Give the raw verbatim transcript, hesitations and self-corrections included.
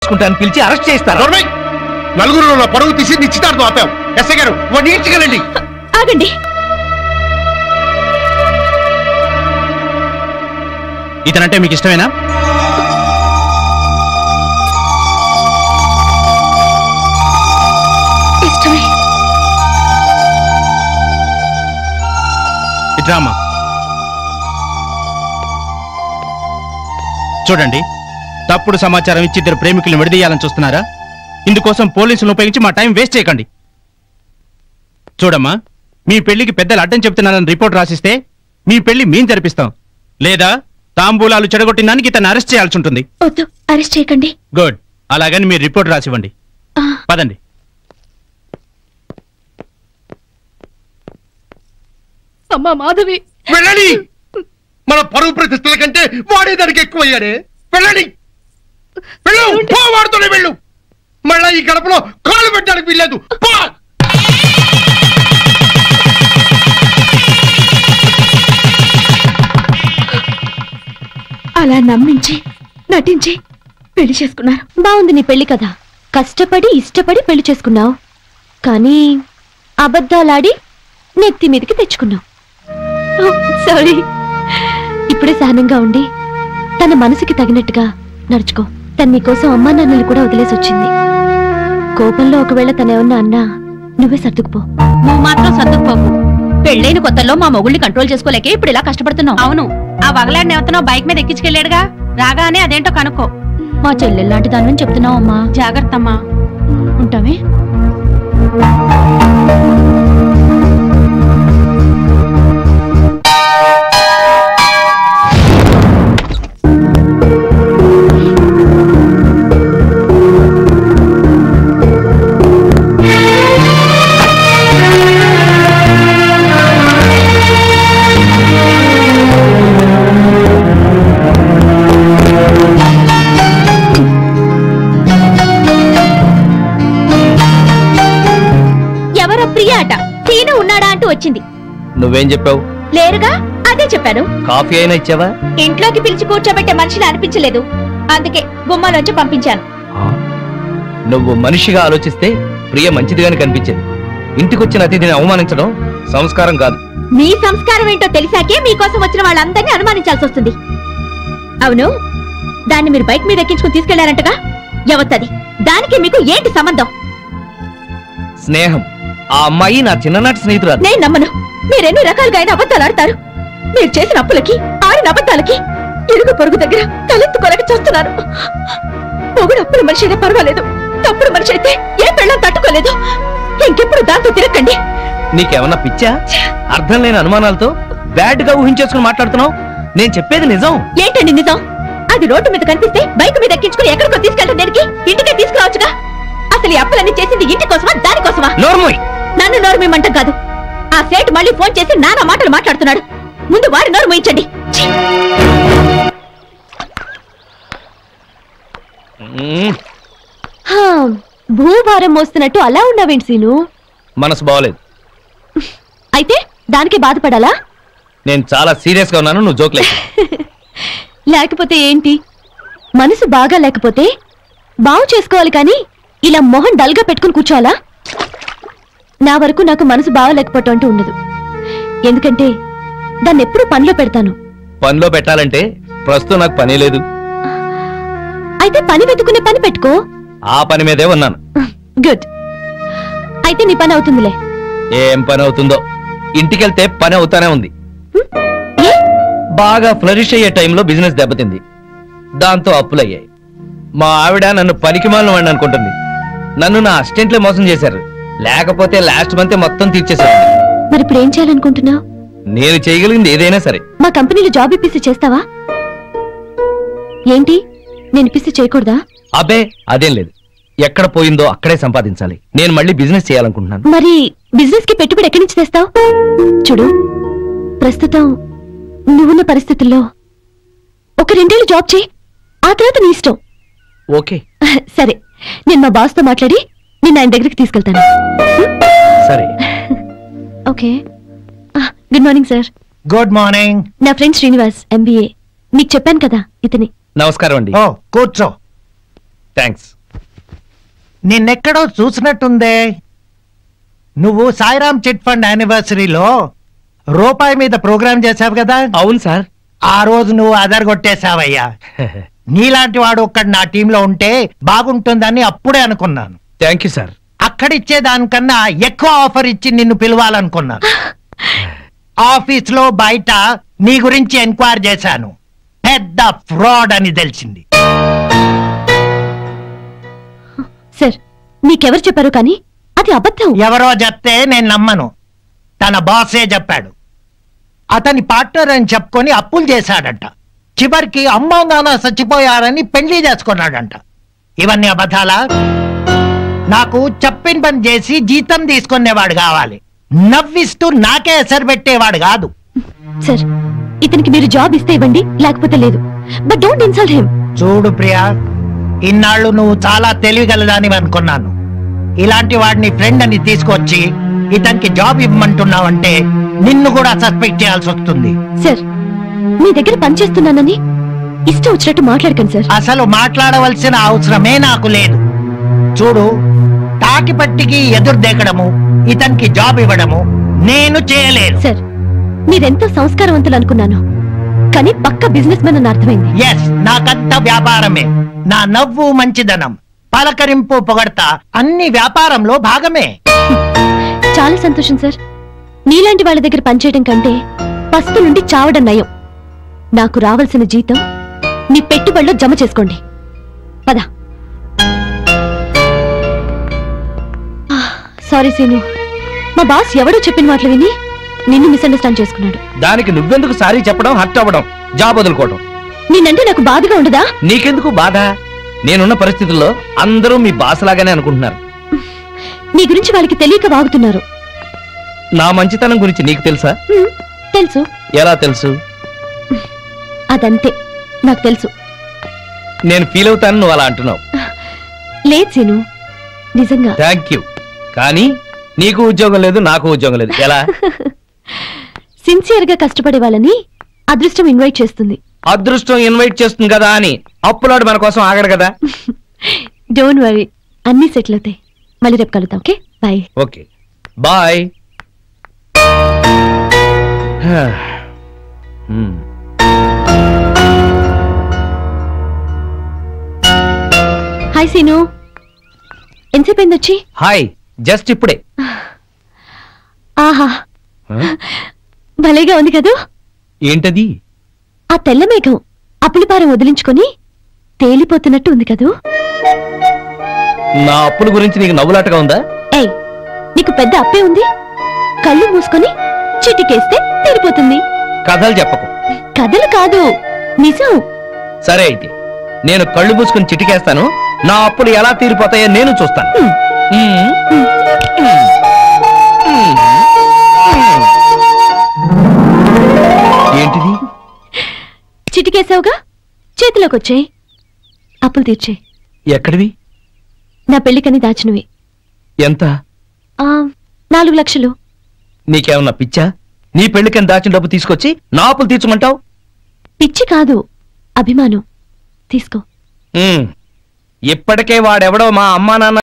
తీసుకుంటాను పిలిచి అరెస్ట్ చేస్తారు. నలుగురు నా పరువు తీసి నిశ్చితార్థం ఆపాం. ఎస్ఐ గారు వాడిని ఈడ్చుకెళ్ళండి. ఆగండి. ఇతనంటే మీకు ఇష్టమేనా? ఇష్టమే. ఇట్రామా. చూడండి, తప్పుడు సమాచారం ఇచ్చి ఇద్దరు ప్రేమికులను విడదీయాలని చూస్తున్నారా? ఇందుకోసం పోలీసులను ఉపయోగించి మా టైం వేస్ట్ చేయకండి. చూడమ్మా, మీ పెళ్లికి పెద్దలు అడ్డం చెప్తున్నారని రిపోర్ట్ రాసిస్తే మీ పెళ్లి మేము జరిపిస్తాం. లేదా తాంబూలాలు చెడగొట్టినానికి ఇతను అరెస్ట్ చేయాల్సి ఉంటుంది. వద్దు, అరెస్ట్ చేయకండి. గుడ్. అలాగని మీరు రిపోర్ట్ రాసివ్వండి. పదండి. అమ్మా మాధవి, వెళ్ళండి. మన పరువు ప్రతిష్టల కంటే వాడే దానికి ఎక్కువయ్యాడే. వెళ్ళండి, వెళ్ళు. వాడుతూనే వెళ్ళు. మళ్ళా ఈ గడపలో కాలు పెట్టడానికి వీల్లేదు. అలా నమ్మించి నటించి పెళ్లి చేసుకున్నారు. బాగుంది నీ పెళ్లి కదా. కష్టపడి ఇష్టపడి పెళ్లి చేసుకున్నావు, కానీ అబద్ధాలాడి నెత్తి మీదకి తెచ్చుకున్నావు. సారీ. ఇప్పుడే సహనంగా ఉండి తన మనసుకి తగినట్టుగా నడుచుకో. తన నీకోసం అమ్మా నాన్నలు కూడా వదిలేసి వచ్చింది. కోపంలో ఒకవేళ తనేమన్నా అన్నా నువ్వే సర్దుకుపో. నువ్వు మాత్రం సర్దుకుపోకు. పెళ్ళైన కొత్తలో మా మొగుళ్ళని కంట్రోల్ చేసుకోలేకే ఇప్పుడు ఇలా కష్టపడుతున్నావు. అవును, ఆ వగలాడిని ఎవతనో బైక్ మీద ఎక్కించుకెళ్ళాడుగా. రాగానే అదేంటో కనుక్కో. మా చెల్లెల్లాంటి దాని చెప్తున్నావు అమ్మా. జాగ్రత్త అమ్మా. ఉంటామే. వచ్చింది. నువ్వేం చెప్పావు? లేరుగా, అదే చెప్పాను. కాఫీ అయినా ఇచ్చావా? ఇంట్లోకి పిలిచి కూర్చోబెట్టే మనిషిని అనిపించలేదు, అందుకే గుమ్మలోంచి పంపించాను. నువ్వు మనిషిగా ఆలోచిస్తే ప్రియ మంచిదిగానే కనిపించింది. ఇంటికొచ్చిన అతిథిని అవమానించడం సంస్కారం కాదు. మీ సంస్కారం ఏంటో తెలిసాకే మీకోసం వచ్చిన వాళ్ళందరినీ అనుమానించాల్సి వస్తుంది. అవును, దాన్ని మీరు బైక్ మీద ఎక్కించుకుని తీసుకెళ్లారంటగా, ఎవత్తది? దానికి మీకు ఏంటి సంబంధం? స్నేహం. ఆ అమ్మాయి నా చిన్ననాటి స్నేహితురాలు. నేను నమ్మను. మీరెన్ని రకాలుగా అయినా అబద్ధాలు ఆడతారు. మీరు చేసిన అప్పులకి ఆడిన అబద్ధాలకి ఇరుగు పొరుగు దగ్గర తలెత్తుకోలేక చేస్తున్నారు. పొగుడు అప్పుల మనిషి అయితే పర్వాలేదు, తప్పుడు మనిషి అయితే ఏ పెళ్ళం తట్టుకోలేదు. ఇంకెప్పుడు దాంతో తిరగండి. నీకేమన్నా పిచ్చా? అర్థం లేని అనుమానాలతో బ్యాడ్ గా ఊహించేసుకుని మాట్లాడుతున్నావు. నేను చెప్పేది నిజం. ఏంటండి నిజం? అది రోడ్డు మీద కనిపిస్తే బైక్ మీద ఎక్కించుకుని ఎక్కడికో తీసుకెళ్ళడం దేనికి? ఇంటికే తీసుకురావచ్చుగా. అసలు ఈ అప్పులన్నీ చేసింది ఇంటి కోసమా దానికోసమా? నోర్మోయ్. నన్ను నోరు మీమంట కాదు. ఆ సేటు మళ్ళీ ఫోన్ చేసి నానా మాటలు మాట్లాడుతున్నాడు. ముందు వాడి నోరు మూయించండి. భూభారం మోస్తున్నట్టు అలా ఉన్నావేంటి సీను? మనసు బాగలేదు. అయితే దానికి బాధపడాలా? నేను చాలా సీరియస్ గా ఉన్నాను, నువ్వు జోక్ లేక. లేకపోతే ఏంటి? మనసు బాగా లేకపోతే బాగు చేసుకోవాలి కానీ ఇలా మొహం డల్గా పెట్టుకుని కూర్చోవాలా? నా వరకు నాకు మనసు బాగలేకపోవటం అంటూ ఉండదు. ఎందుకంటే దాన్ని ఎప్పుడూ పనిలో పెడతాను. పనిలో పెట్టాలంటే ప్రస్తుతం నాకు పని లేదు. అయితే పని వెతుకునే పని పెట్టుకో. ఆ పని మీదే ఉన్నాను. గుడ్. అయితే నీ పని అవుతుందిలే. ఏం పని అవుతుందో. ఇంటికెళ్తే పని అవుతానే ఉంది. బాగా ఫ్లరిష్ అయ్యే టైంలో బిజినెస్ దెబ్బతింది. దాంతో అప్పులయ్యాయి. మా ఆవిడ నన్ను పనికి మాలిన వాడిని అనుకుంటుంది. నన్ను నా అసిస్టెంట్లే మోసం చేశారు. లేకపోతే లాస్ట్ మంత్ మొత్తం తీర్చేశారు. మరి ఇప్పుడు ఏం చేయాలనుకుంటున్నావు? నేను చేయగలిగింది ఏదైనా సరే. మా కంపెనీలో జాబ్ ఇప్పిస్తే చేస్తావా? ఏంటి, నేను ఇప్పిస్తే చేయకూడదా? అబ్బే అదేం లేదు. ఎక్కడ పోయిందో అక్కడే సంపాదించాలి. నేను మళ్ళీ బిజినెస్ చేయాలనుకుంటున్నాను. మరి బిజినెస్ కి పెట్టుబడి ఎక్కడి నుంచి తెస్తావు? చూడు, ప్రస్తుతం నువ్వున్న పరిస్థితుల్లో ఒక రెండేళ్ళు జాబ్ చేయి, ఆ తర్వాత నీ ఇష్టం. ఓకే సరే, నేను మా బాస్ తో మాట్లాడి నిన్న ఆయన దగ్గరికి తీసుకెళ్తాను. సరే. Okay. Good morning sir. Good morning. నా ఫ్రెండ్ శ్రీనివాస్, ఎంబీఏ. మీకు చెప్పాను కదా, ఇతని. నమస్కారం అండి. ఓ కూర్చో. థ్యాంక్స్. నిన్నెక్కడో చూసినట్టుందే. నువ్వు సాయిరామ్ చిట్ ఫండ్ యానివర్సరీలో రూపాయి మీద ప్రోగ్రామ్ చేశావు కదా. అవును సార్. ఆ రోజు నువ్వు అదరగొట్టేశావయ్యా. నీలాంటి వాడు ఒక్కడు నా టీంలో ఉంటే బాగుంటుందని అప్పుడే అనుకున్నాను. Thank you sir. అక్కడిచ్చే దానికన్నా ఎక్కువ ఆఫర్ ఇచ్చి నిన్ను పిలవాలనుకున్నాను. ఆఫీస్ లో బయట నీ గురించి ఎంక్వైరీ చేశాను. పెద్ద ఫ్రాడ్ అని తెలిసింది. సార్ మీకెవరు చెప్పారు కానీ అది అబద్ధం. ఎవరో చెప్తే నేను నమ్మను. తన బాసే చెప్పాడు. అతని పార్ట్నర్ అని చెప్పుకొని అప్పులు చేశాడంట. చివరికి అమ్మా నాన్న చచ్చిపోయారని పెళ్లి చేసుకున్నాడంట. ఇవన్నీ అబద్ధాలా? నాకు చెప్పిన పని చేసి జీతం తీసుకునేవాడు కావాలి, నవ్విస్తూ నాకే ఎసరు పెట్టేవాడు కాదు. సార్ ఇతనికి మీరు జాబ్ ఇస్తే ఇవ్వండి, లేకపోతే లేదు. But don't insult him. చూడు ప్రియా, ఇన్నాళ్ళు నువ్వు చాలా తెలివిగలదానివి అనుకున్నాను. ఇలాంటి వాడిని ఫ్రెండ్ అని తీసుకొచ్చి ఇతనికి జాబ్ ఇవ్వమంటున్నావంటే నిన్ను కూడా సస్పెక్ట్ చేయాల్సి వస్తుంది. సార్ మీ దగ్గర పనిచేస్తున్నానని ఇష్టం వచ్చినట్టు మాట్లాడకండి సార్. అసలు మాట్లాడవలసిన అవసరమే నాకు లేదు. చూడు, తాకిపట్టికి ఎదురు దేకడము, ఇతనికి జాబ్ ఇవ్వడము నేను చేయలేను. సార్ మీరెంతో సంస్కారవంతులు అనుకున్నాను, కానీ పక్క బిజినెస్ మెన్ అని అర్థమైంది. ఎస్, నాకంత వ్యాపారమే. నా నవ్వు మంచిదనం, పలకరింపు పొగడతా అన్ని వ్యాపారంలో భాగమే. చాలా సంతోషం సార్. నీలాంటి వాళ్ళ దగ్గర పనిచేయడం కంటే పస్తు నుండి చావడం నయం. నాకు రావాల్సిన జీతం నీ పెట్టుబడిలో జమ చేసుకోండి. పద. సారీ సీను, మా బాస్ ఎవడో చెప్పిన మాటలు విని నిన్ను మిస్అండర్స్టాండ్ చేసుకున్నాడు. దానికి నువ్వెందుకు సారీ చెప్పడం, హర్ట్ అవ్వడం, జాబ్ వదులుకోవడం? నేనంటే నాకు బాధగా ఉండదా? నీకెందుకు బాధ? నేనున్న పరిస్థితుల్లో అందరూ మీ బాస్ లాగానే అనుకుంటున్నారు. నీ గురించి వాళ్ళకి తెలియక వాగుతున్నారు. నా మంచితనం గురించి నీకు తెలుసా? హ్మ్, తెలుసు. ఎలా తెలుసు? అదంతే, నాకు తెలుసు. నేను ఫీల్ అవుతాను నువ్వు అలా అంటున్నావు. లేదు సీను, నిజంగా. Thank you. కానీ నీకు ఉద్యోగం లేదు, నాకు ఉద్యోగం లేదు. ఎలా? సిన్సియర్ గా కష్టపడే వాళ్ళని అదృష్టం ఇన్వైట్ చేస్తుంది. అదృష్టం ఇన్వైట్ చేస్తుంది కదా అని అప్పులాడు మన కోసం ఆగడు కదా. డోంట్ వరీ, అన్ని సెటిల్ అవుతాయి. మళ్ళీ రేపు కలుద్దాం. Okay, bye. Okay, bye. Hi Seenu, ఎంతసేపు అయింది వచ్చి? హాయ్, జస్ట్ ఇప్పుడే. ఆహా, భలేగా ఉంది కదూ. ఏంటది? ఆ తెల్ల మేఘం అప్పులపారం వదిలించుకొని తేలిపోతున్నట్టు ఉంది కదూ. నా అప్పుల గురించి నీకు నవ్వులాటగా ఉందా? ఏయ్, నీకు పెద్ద అప్పే ఉంది. కళ్ళు మూసుకొని చిటికేస్తే తీరిపోతుంది. కథలు చెప్పకు. కథలు కాదు, నిజం. సరే అయితే నేను కళ్ళు మూసుకుని చిటికేస్తాను. నా అప్పులు ఎలా తీరిపోతాయో నేను చూస్తాను. మ్మ్. ఏంటిది? చిటికేసావుగా, చేతిలోకి వచ్చాయి. అప్పులు తీర్చాయి. ఎక్కడివి? నా పెళ్లికని దాచినవి. ఎంత? ఆ, నాలుగు లక్షలు. నీకేమన్నా పిచ్చా? నీ పెళ్లికని దాచిన డబ్బు తీసుకొచ్చి నా అప్పులు తీర్చమంటావు? పిచ్చి కాదు, అభిమానం. తీసుకో. ఇప్పటికే వాడెవడో మా అమ్మా నాన్న